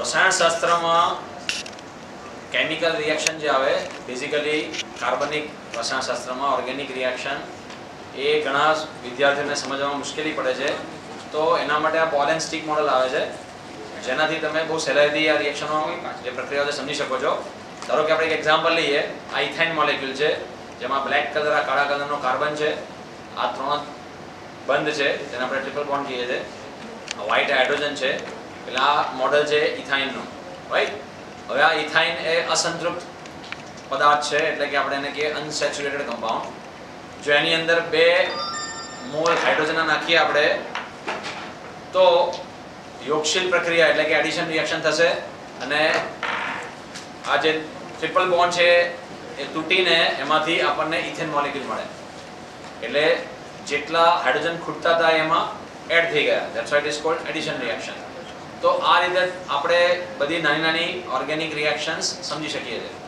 રસાયણશાસ્ત્રમાં chemical reaction જે આવે basically કાર્બનિક રસાયણશાસ્ત્રમાં ઓર્ગેનિક રિએક્શન એ ઘણા વિદ્યાર્થીઓને સમજવામાં મુશ્કેલી પડે છે. તો એના માટે આ બોલ એન્ડ સ્ટિક મોડલ આવે છે, જેનાથી તમે બહુ સહેલાઈથી આ રિએક્શનો જે પ્રક્રિયાઓ સમજી શકો છો. ધારો કે આપણે એક એક્ઝામ્પલ લઈએ, આ ઇથાઇન મોલેક્યુલ છે, જેમાં બ્લેક કલર આ કાળા કલરનો કાર્બન છે, આ ત્રણ બંધ છે જેને આપણે ટ્રિપલ બોન્ડ કહીએ છીએ, વ્હાઇટ હાઇડ્રોજન છે, એટલે આ મોડલ છે ઇથાઇનનું, રાઈટ. હવે આ ઇથાઇન એ અસંતૃપ્ત પદાર્થ છે, એટલે કે આપણે એને કહીએ અનસેચ્યુરેટેડ કમ્પાઉન્ડ. જો એની અંદર 2 મોલ હાઇડ્રોજન નાખીએ આપણે તો યોગશીલ પ્રક્રિયા એટલે કે એડિશન રિએક્શન થશે અને આ જે ટ્રિપલ બોન્ડ છે એ તૂટીને એમાંથી આપણને ઇથેન મોલેક્યુલ મળે. એટલે જેટલા હાઇડ્રોજન ખૂટતા હતા એમાં એડ થઈ ગયા. That's why it is called addition reaction. તો આ રીતે આપણે બધી નાની નાની ઓર્ગેનિક રિએક્શન્સ સમજી શકીએ છીએ.